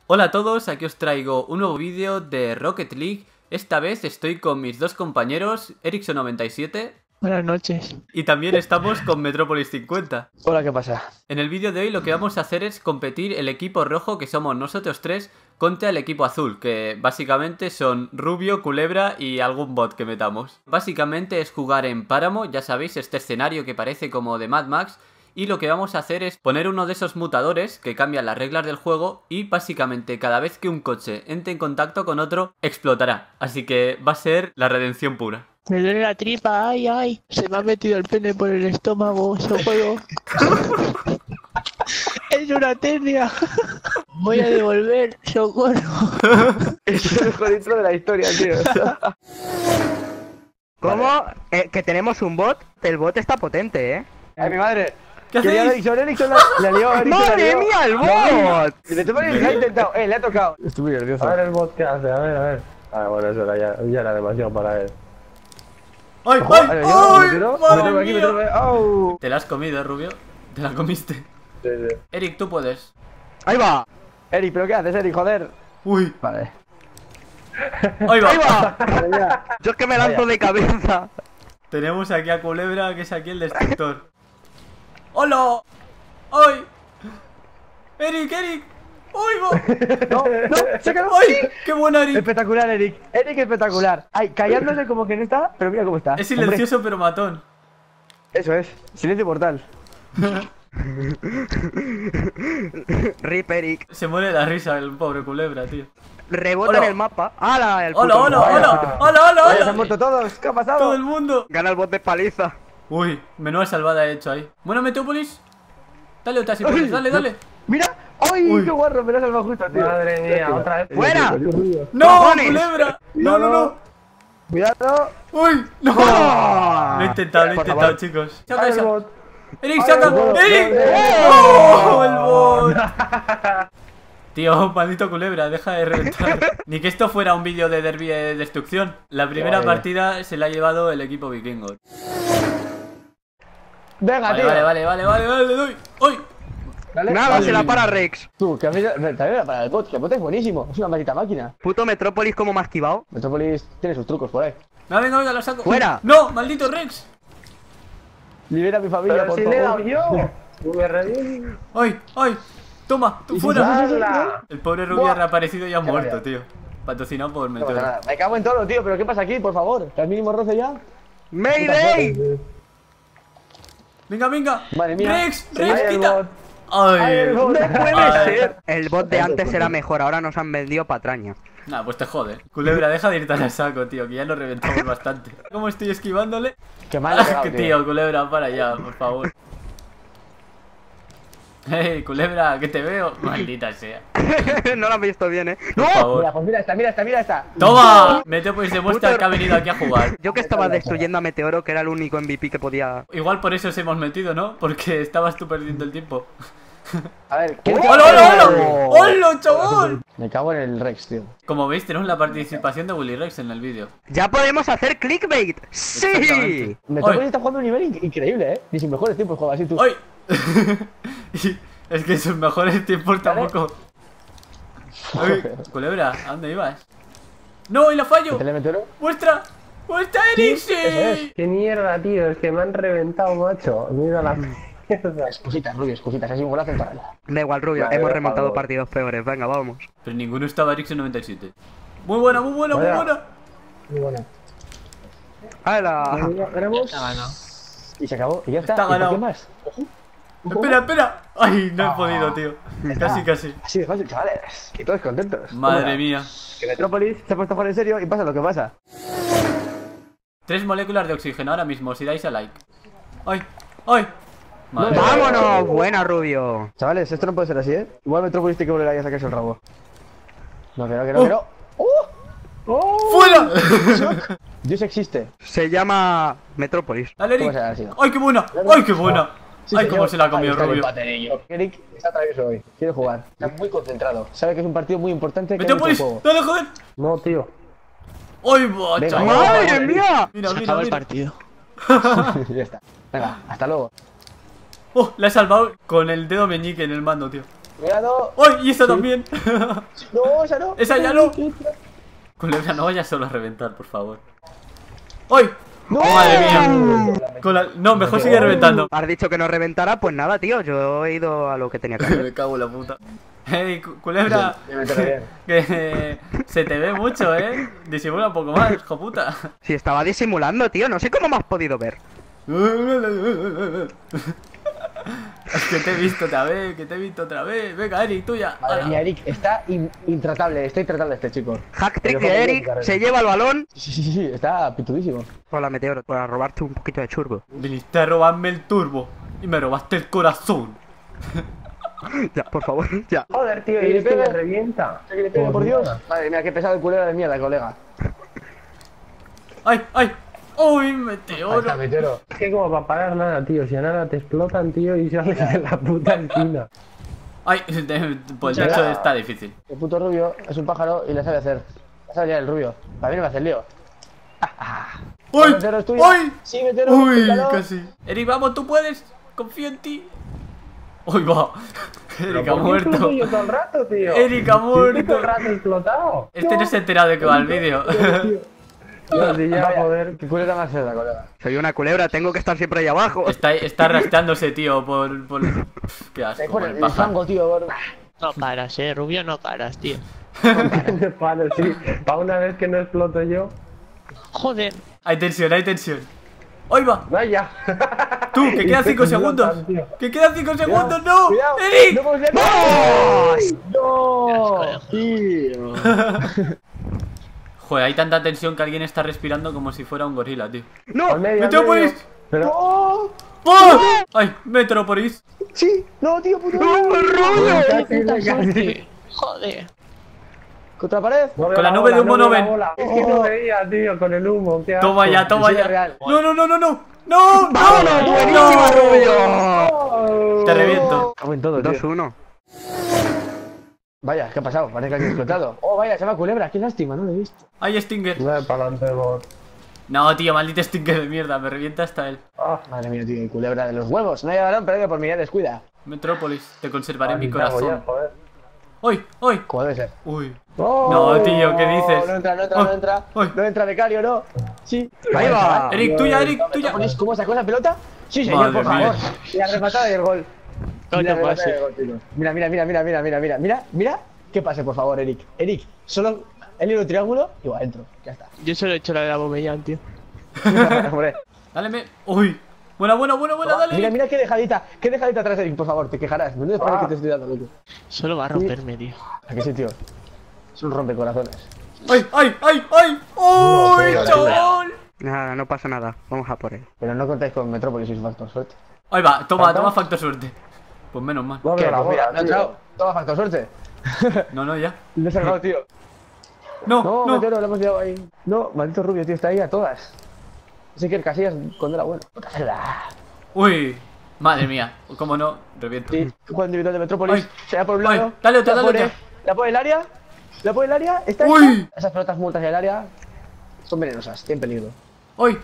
Hola a todos, aquí os traigo un nuevo vídeo de Rocket League. Esta vez estoy con mis dos compañeros, Ericsson97. Buenas noches. Y también estamos con Metropolis 50. Hola, ¿qué pasa? En el vídeo de hoy lo que vamos a hacer es competir el equipo rojo, que somos nosotros tres, contra el equipo azul, que básicamente son Rubio, Culebra y algún bot que metamos. Básicamente es jugar en Páramo, ya sabéis, este escenario que parece como de Mad Max. Y lo que vamos a hacer es poner uno de esos mutadores que cambian las reglas del juego y básicamente cada vez que un coche entre en contacto con otro, explotará. Así que va a ser la redención pura. Me duele la tripa, ay, ay. Se me ha metido el pene por el estómago, socorro. Es una tenia. Voy a devolver, socorro. Es el mejor intro de la historia, tío. ¿Cómo? Que tenemos un bot. El bot está potente, ¿eh? Ay, mi madre. ¿Qué Quería hacéis? Ericsson la lió, Ericsson la ¡Madre lió. mía, el bot! Y le ha intentado, le ha tocado. Estoy muy nervioso. A ver el bot que hace, a ver. Ah, bueno, eso era ya era demasiado para él. ¡Ay, Vale, ay, yo, ay! me tiro ¡Madre aquí, me mía! tiro aquí. ¡Au! Te la has comido, Rubio. Te la comiste. Sí. Eric, tú puedes. ¡Ahí va! Eric, ¿pero qué haces, Eric? Joder. Uy, Vale. ahí va. ¡Ahí va! Vale, ya. Yo es que me lanzo de cabeza. Tenemos aquí a Culebra, que es aquí el destructor. ¡Hola! ¡Ay! ¡Eric! ¡Uy, va! No, se quedó. ¡Ay! ¡Qué buena, Eric! Espectacular, Eric. Eric espectacular. Ay, callándose como que no está, pero mira cómo está. Es silencioso pero matón. Hombre, eso es. Silencio mortal. Rip Eric. Se muere de la risa el pobre Culebra, tío. Rebota Hola. en el mapa. ¡Hala! El puto ¡Hola, hola, bot! hola! ¡Hola, hola, Vaya, se han hola! muerto todos. ¿Qué ha pasado? ¡Todo el mundo! Gana el bot de paliza. Uy, menuda salvada he hecho ahí. Bueno, Meteopolis. Dale otra, Sipolis, dale. Mira. ¡Ay, Uy. qué guarro! Me lo has salvado justo, tío. Madre mía, otra vez. ¡Fuera! ¡No, ¡Cojones! Culebra! ¡No! Cuidado. ¡Uy! ¡No! ¡Oh! Lo he intentado, Por favor. chicos. Saca Ay, el esa. bot. ¡Eric, Ay, saca! el bot. ¡Eric! ¡Oh! ¡Oh, el bot! Tío, maldito Culebra, deja de reventar. Ni que esto fuera un vídeo de derbi de destrucción. La primera Vaya. partida se la ha llevado el equipo vikingo. Venga, Vale, tío. vale, le doy. ¡Uy! Dale. Nada, Vale. se la para Rex. Tú, que a mí también era para el bot, que el bot es buenísimo, es una maldita máquina. Puto Metrópolis como me ha esquivado. Metropolis tiene sus trucos por ahí. No, venga, lo saco. ¡Fuera! ¡No! ¡Maldito Rex! Libera a mi familia, Pero por si le he dado favor. yo. Me reí. ¡Ay! ¡Toma! ¡Tú fuera! ¡Hala! El pobre Rubio ha Buah. reaparecido y ha muerto, vaya. tío. Patrocinado por No pasa Meteoro. nada. Me cago en todo, tío, pero ¿qué pasa aquí, por favor? ¿El mínimo roce ya? ¡Mayday! Venga. Madre mía. Rex, Ay, el quita. bot. Ay, Ay, el bot. ¡No puede Ay. ser! El bot de antes era mejor, ahora nos han vendido patraña. Nah, pues te jode. Culebra, deja de ir tan a saco, tío, que ya lo reventamos bastante. ¿Cómo estoy esquivándole? Qué mal he pegado, Que tío, Culebra, para allá, por favor. Hey, Culebra, que te veo. Maldita sea. No lo has visto bien, ¿eh? Por ¡No! favor. Mira, pues mira esta. ¡Toma! Meteopolis demuestra que ha venido aquí a jugar. Yo que estaba destruyendo a Meteoro, que era el único MVP que podía... Igual por eso os hemos metido, ¿no? Porque estabas tú perdiendo el tiempo. A ver, ¿qué ¡Hola! ¡Hola, chaval! Me cago en el Rex, tío. Como veis, tenemos la participación de Willy Rex en el vídeo. ¡Ya podemos hacer clickbait! ¡Sí! Exactamente. Metropolis está jugando a un nivel increíble, ni sus mejores tiempos juega así tú. ¡Ay! Y es que sus mejores tiempos tampoco. ¡Ay! Culebra, ¿a dónde ibas? ¡No! ¡Y la fallo! ¿Telemetero? ¡Muestra! Eric! ¡Sí! eso Qué mierda, tío. Es que me han reventado, macho. Mira la mierda. Excusitas, Rubio, excusitas, así un golazo en total. Da igual, Rubio, Vale, hemos por remontado favor. partidos peores. Venga, vamos. Pero ninguno estaba Ericsson97. Muy buena. Vaya. Muy buena. ¡Hala! Veremos. Y se acabó, y ya está. Está ¿Y por ganado. qué más? Espera. ¡Ay! No he podido, tío. Casi. Así de fácil, chavales. Y todos contentos. Madre mía. Que Metropolis se ha puesto a jugar en serio y pasa lo que pasa. 3 moléculas de oxígeno ahora mismo, si dais a like. ¡Ay! Madre mía. ¡Vámonos! ¡Buena, Rubio! Chavales, esto no puede ser así, ¿eh? Igual Metropolis tiene que volver ahí a sacarse el rabo. No, que no. ¡Fuera! Dios existe. Se llama Metrópolis. Dale, ¿Cómo Eric. se ha sido? ¡Ay, qué buena! Sí, ¡Ay, señor. cómo se la ha comido Ahí está el Rubio! empaterillo. Eric está travieso hoy. Quiere jugar. Está muy concentrado. Sabe que es un partido muy importante. Que hay mucho ¡Meteopolis! juego. ¡Dale, joder! No, tío. ¡Ay, va, Venga, chaval! ¡Madre mía! Mira. el partido. Ya está. Venga, hasta luego. ¡Oh! La he salvado con el dedo meñique en el mando, tío. Cuidado. ¡Ay! Y esa también. No, esa no. Esa ya no. Culebra, no vayas solo a reventar, por favor. ¡Ay! No. ¡Madre mía! No, mejor sigue reventando. Has dicho que no reventara, pues nada, tío. Yo he ido a lo que tenía que hacer. Me cago en la puta. Hey, Culebra. Ya me toca bien. Que se te ve mucho, Disimula un poco más, hijo puta. Si estaba disimulando, tío. No sé cómo me has podido ver. Es que te he visto otra vez, Venga, Eric, tuya. Madre Ala. mía, Eric, está intratable, está intratable este chico. Hack trick Pero de ¿cómo Eric, carrera? se lleva el balón. Sí, está pitudísimo. Hola, Meteoro, para robarte un poquito de churbo. Viniste a robarme el turbo y me robaste el corazón. Ya, por favor, ya. Joder, tío, ¿Que y le es que me pegue? revienta. Que le pegue, por Dios. Madre mía, qué pesado el culero de mierda, colega. ¡Ay, ay! ¡Uy, Ahí meteoro! está, Meteoro. Es que como para parar nada, tío. Si a nada te explotan, tío, y sales de la puta esquina. ¡Ay! Pues de hecho está difícil. El puto rubio es un pájaro y le sabe hacer. Le sabe liar el rubio. Para mí no me hace el lío. ¡Uy! Meteoro es tuyo. ¡Uy! Sí, Meteoro. ¡Uy! quítalo. Casi. Eric, vamos, tú puedes. Confío en ti. ¡Uy, va! Eric ha muerto. Yo todo el rato, tío. Eric ha Estoy todo el muerto. rato explotado. Este no se ha enterado de que va el vídeo. Tío, si ya, Vaya, joder. qué culera más cerda, colega. Soy una culebra, tengo que estar siempre ahí abajo. Está arrastrándose, tío, por... Qué Te asco, pone el el pájaro. fango, tío. Por... No paras, Rubio, no paras, tío. Vale, sí. Para una vez que no exploto yo. Joder. Hay tensión, hay tensión. ¡Ahí va! Vaya. ¡Tú, que quedan 5 segundos! explotan, tío. ¡Que quedan 5 segundos! ¡No! Cuidado. ¡Eric! ¡No puedo ser! ¡No! Tío. Joder, hay tanta tensión que alguien está respirando como si fuera un gorila, tío. ¡No! Al medio, al ¡Metrópolis! medio. Pero. ¡No! ¡Oh! ¡Ay! ¡Metrópolis! ¡Sí! ¡No, tío, puto! Suerte. Joder. ¿Contra la pared? No veo Con la nube de humo veo no la ven. bola. Es que no veía, tío, con el humo. Qué asco. Toma ya, toma Sí, es ya. real. ¡No, no, no, no, no! ¡No! ¡Vámonos! ¡No! ¡Buenísima, ¡No! Rubio! Te reviento. Cago en todo, tío. 2-1. Vaya, ¿qué ha pasado? Parece que ha explotado. Oh, vaya, se llama Culebra. Qué lástima, no lo he visto. ¡Ay, Stinger! Dale para adelante, bot. No, tío, maldito Stinger de mierda. Me revienta hasta él. Ah, Madre mía, tío, Culebra de los huevos. No hay balón, pero por mi descuida. Metrópolis, te conservaré en mi cago ya, corazón. joder. ¡Uy! ¡Uy! ¿Cómo debe ser? ¡Uy! ¡Oh! No, tío, ¿qué dices? No entra, no entra, Oh, no entra. uy. No entra, becario, no. Sí. Ahí va. Eric, tuya, Eric, tuya. ¿Cómo sacó la pelota? Sí, señor, Madre por mía. favor. Y la rematada y el gol. Coño, Mira, pues sí. rematada y el gol, tío. Mira. ¿Qué pase, por favor, Eric? Eric, solo el hilo triángulo y va adentro. Ya está. Yo solo he hecho la de la Bomellán, tío. Hombre. Dale, ¡uy! Buena, dale. Mira qué dejadita atrás, Eric, por favor, te quejarás. No parece que te estoy dando, loco. Solo va a romperme, tío. ¿A qué sí, tío? Es un rompecorazones. ¡Ay! ¡Uy, chaval! Nada, no pasa nada. Vamos a por él. Pero no contáis con Metrópolis y su factor suerte. Ahí va, toma factor suerte. Pues menos mal. No ¿Qué? veo la Pues mira, bola, no ha tío. entrado. Toma factor suerte. No, ya. Le he sacado, tío. No, No, no. Meteoro, lo hemos llevado ahí. No, maldito rubio, tío, está ahí a todas. Así que el Casillas cuando era bueno. Uy, madre mía. ¿Cómo no? Reviento. Sí, juego individual de Metrópolis. Ay. Se da por un Ay, lado. dale otra, la dale pone- otra. La pone el área. La pone el área. Está Uy. hecha. Esas pelotas multas en el área son venenosas, tienen peligro. ¡Ay!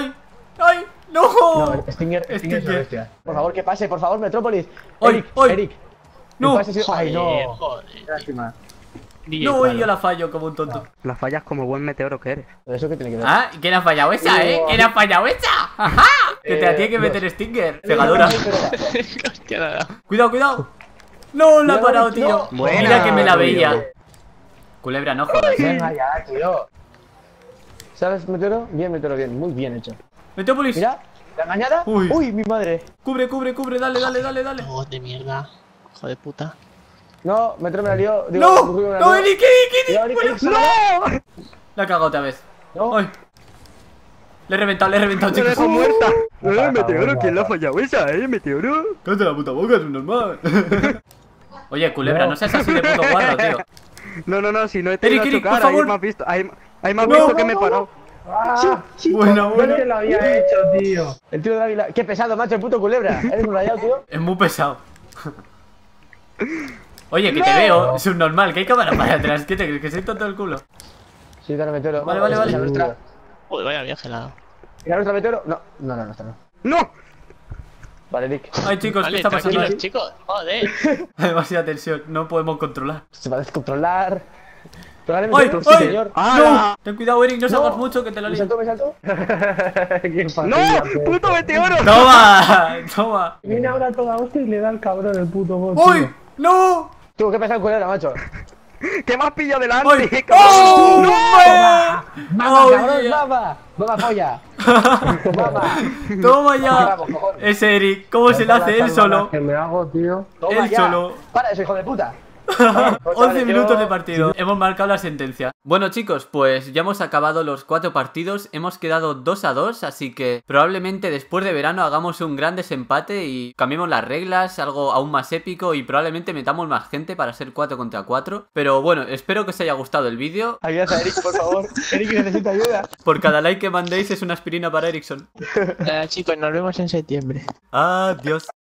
¡No! No, Stinger es Stinger. una bestia. Por favor, que pase, por favor, Metrópolis. Ay, Eric, ay. Eric. No. El pase sí- Ay, no. Joder. Lástima. No, y yo la fallo como un tonto. La fallas como buen meteoro que eres. ¿Pero eso qué tiene que ver? Ah, ¿quién ha fallado esa, ¿Quién ha fallado esa? ¡Ajá! Que te la tiene que meter Stinger. Cegadora. Hostia, nada. Cuidado. No, la ha No, parado, no. tío. Buena, Mira que me la Rubio. veía. Culebra, no jodas, Venga ya, tío. ¿Sabes, Meteoro? Bien, Meteoro, bien. Muy bien hecho. Metrópolis. Mira, la engañada. Uy. Uy, mi madre. Cubre, dale. Oh, de mierda. Hijo de puta. No, Meteoro me la lió. Digo, ¡No! Rubio me la ¡No, lió. Eric! Cuidado, Eric, Eric, ¡No! La ha cagado otra vez. No. ¡Ay! Le he reventado, ¡Me chicos. dejo muerta! pasa, Meteoro, venga, ¿quién la ha pasa. fallado esa, Meteoro? Cállate la puta boca, es un normal. Oye, Culebra, no seas así de puto guarro, tío. No, si no he tenido Eric, a chocar, por favor. ahí me has visto. Ahí me has No, visto que me he parado. Ah, Buena. yo te lo había hecho, tío. El tío de Ávila. Qué pesado, macho, el puto Culebra. Eres un rayado, tío. Es muy pesado. Oye, que te veo, es un normal, que hay cámara para atrás. ¿Qué te crees? ¿Que soy tonto del culo? Sí, dale, Meteoro. Vale. Esa es la nuestra. Joder, vaya viaje la. ¿Y la nuestra, Meteoro? No, esta no. ¡No! Vale, Eric. Ay, chicos, ¿qué Vale, está pasando tranquilos, ahí? chicos. Joder. Demasiada tensión, no podemos controlar. Se va a descontrolar. Probablemente ¡Ay! sí, ¡Ay! señor. ¡No! Ten cuidado, Eric, no No. salgas mucho que te la Me lío. saltó, me saltó. Qué ¡No! fácil. ¡Puto meteoro! ¡Toma! ¡Toma! Viene ahora toda hostia y le da el cabrón el puto bot. ¡Uy! tío. ¡No! Tú, ¿qué pasa con culebra, macho? ¿Qué me has pillado delante? ¡Ay! cabrón? ¡Oh! ¡Mama, ¡Oh, cabrón, yeah! mama! ¡Mama, polla! ¡Mama! ¡Toma ya! Vamos, cojones. Ese Eric, ¿cómo se lo hace él solo? Que me hago, tío. Toma Él ya. solo. Para eso, hijo de puta. 11 minutos de partido. Hemos marcado la sentencia. Bueno, chicos, pues ya hemos acabado los 4 partidos. Hemos quedado 2-2, así que probablemente después de verano hagamos un gran desempate y cambiemos las reglas, algo aún más épico, y probablemente metamos más gente para ser 4 contra 4. Pero bueno, espero que os haya gustado el vídeo. Ayuda a Eric, por favor. Eric necesita ayuda. Por cada like que mandéis es una aspirina para Ericsson. Chicos, nos vemos en septiembre. Adiós.